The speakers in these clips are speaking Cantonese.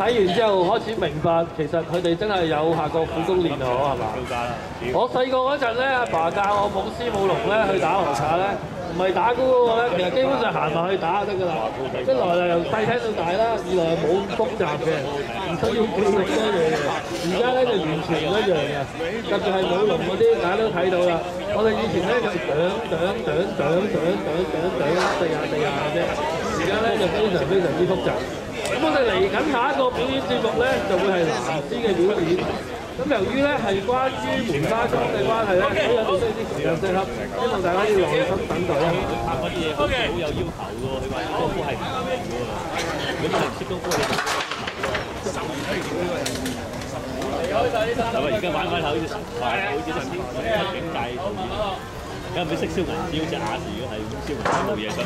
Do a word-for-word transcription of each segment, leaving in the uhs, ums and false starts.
睇完之後開始明白，其實佢哋真係有下過苦功練可係嘛？我細個嗰陣咧，阿爸教我舞獅舞龍咧去打河卡咧，唔係打鼓嗰個咧，其實基本上行埋去打就得㗎啦。一來就由細聽到大啦，二來冇咁複雜嘅，唔需要記好多嘢嘅。而家咧就完全唔一樣嘅，特別係舞龍嗰啲，大家都睇到啦。我哋以前咧就掌掌掌掌掌掌掌掌四下四下嘅啫，而家咧就非常非常之複雜。咁我哋嚟緊下一個表演節目咧，就會係藍絲嘅表演。咁由於咧係關於梅花樁嘅關係咧，所以我哋需要啲時間適合，希望大家要耐心等待一下。 拍嗰啲嘢好似好有要求嘅喎，佢話功夫係唔同嘅喎，咁你唔識功夫你就係咪而家玩翻下好似神快，好似神境界導演，而家唔識燒銀紙，好似亞視咁係燒銀紙冇嘢出。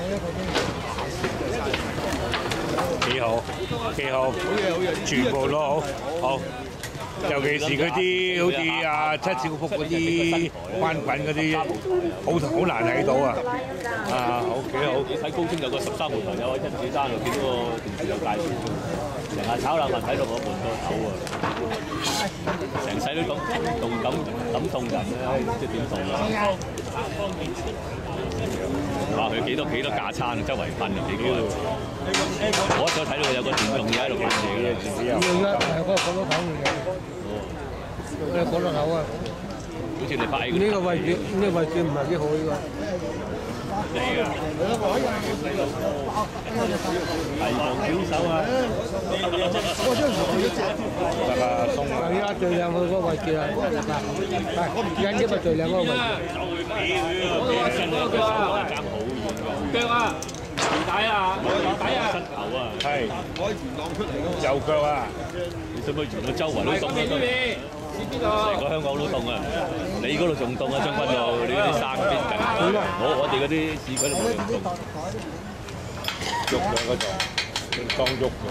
幾好，幾好，全部都好，好。尤其是嗰啲好似啊七小福嗰啲關品嗰啲，好好難睇到啊！啊，好幾好。 你睇高清有個十三號台有個甄子丹，我見到個電視有介紹，成日炒冷飯睇到我悶到嘔啊！成世都咁動感感動人咧，唔知點動啊！哇！佢幾多幾多架撐，周圍噴啊幾個人。我再睇到有個電動嘢喺度噴嘢㗎啦。 要啦，係嗰個講到口嘅。哦，講到口啊！ 好似你擺呢個位置，呢個位置唔係幾好呢個。 嚟㗎。提防小手啊！ 得啦，鬆啦。 而家最靚佢嗰個位置啦，係緊啲咪最靚嗰個位置。 真係佢手啊爭好遠㗎。腳啊！底啊！底啊！膝頭啊！ 係。右腳啊！ 你使唔使全個周圍都凍啊？成個香港都凍啊！你嗰度仲凍啊，將軍澳你嗰啲山邊近，我我哋嗰啲市區都冇咁凍。 喐兩個就當喐嘅。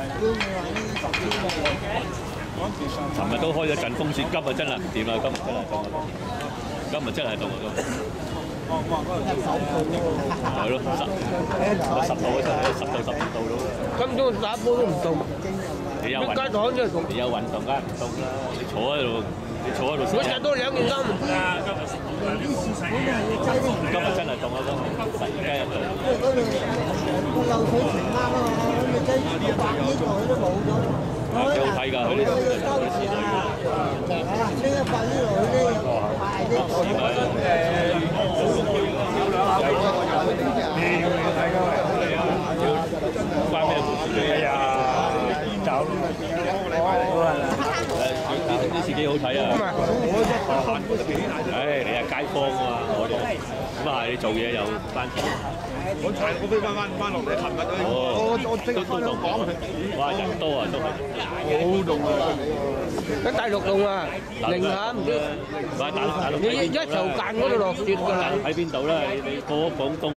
尋日都開咗陣風雪，今日真係唔掂啊！今日真係凍啊！今日真係凍啊！今日。係咯，十十度啊，十到十五度到。 今朝打波都唔凍。 你有運動，你有運動梗係唔凍啦！你坐喺度，你坐喺度。 我日都兩件衫。 今日真係凍啊！今日突然間一凍。 個漏水情啱啊！你真係百呢個佢都冇咗。 幾好睇㗎！佢呢度有啲池水㗎。 啊！呢個百呢度呢個快啲。 關咩事？ 哎呀！走！ 啲司機好睇啊！唉，你係街坊啊嘛，我哋咁啊，你做嘢又翻錢。 我係我飛翻翻翻落嚟，琴日我我即刻翻香港。 哇！人多啊，都係。 好凍啊！ 喺大陸凍啊，零下唔知。 哇！大陸大陸你一一頭間嗰度落雪㗎啦。 喺邊度咧？你你過廣東。